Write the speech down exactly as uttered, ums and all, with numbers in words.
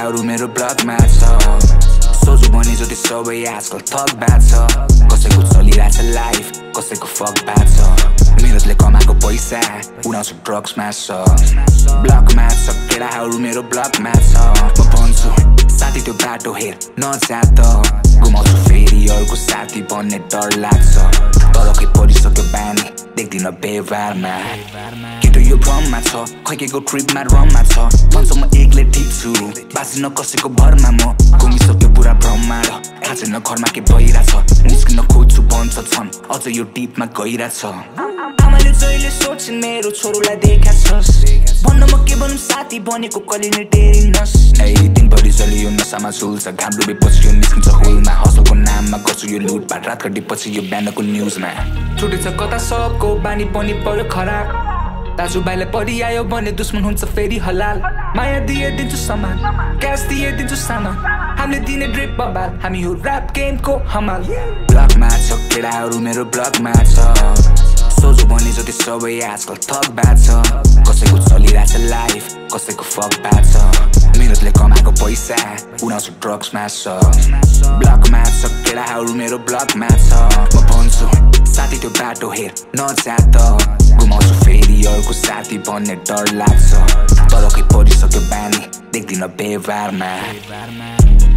केटाहरू मेरो ब्लगमा छ सोझो भने जति सबै आजकल थक ब्याड छ कसैको चलिरहेछ लाइफ कसैको फक ब्याड छ मेहनतले कमाएको पैसा उडाउँछु ड्रग्समा छ ब्लगमा छ केटाहरू मेरो ब्लगमा छ म भन्छु साथी त्यो बाटो हेर नजा त गुमाउँछु फेरि अर्को साथी बन्ने डर लाग्छ तर खै परिसक्यो बानी देख्दिन व्यवहारमा केटो यो भ्रममा छ खैकेको ट्रिपमा रममा छ भन्छ म एक्लै ठिक छु बाँचिन कसैको भरमा म घुमिसक्यो पुरा भ्रममा र थाहा छैन घरमा के भइरहेछ निस्किन खोज्छु भन्छ छन् अझ यो डिपमा गइरहेछ आमाले जहिले सोच्छन् मेरो छोरोलाई देखा छस् भन्न म के भनौँ साथी बनेको कहिले टेरिनस् ए दिनभरि जहिले यो नसामा झुल्छ घाम डुबेपछि यो निस्किन्छ होलमा हसलको नाममा गर्छु यो लुटपाट रात घटेपछि यो बिहानको न्युजमा छुटेछ कता सबको बानी पनि पर्यो खराब दाजुभाइलाई परिआयो भने दुश्मन हुन्छ फेरि हलाल माया दिए दिन्छु सामान क्यास दिए दिन्छु सामान हामीले दिने ड्रिप बबाल हामी हो ऱ्याप गेमको हमाल ब्लगमा छ केटाहरू मेरो ब्लगमा छ सोझो भने जति सबै आजकल थक ब्याड छ कसैको चलिरहेछ लाइफ कसैको फक ब्याड छ मेहनतले कमाएको पैसा उडाउँछु ड्रग्समा छ ब्लगमा छ केटाहरू मेरो ब्लगमा छ म भन्छु साथी त्यो बाटो हेर नजा त गुमाउँछु फेरि अर्को साथी बन्ने डर लाग्छ तर खै परिसक्यो बानी देख्दिन व्यवहारमा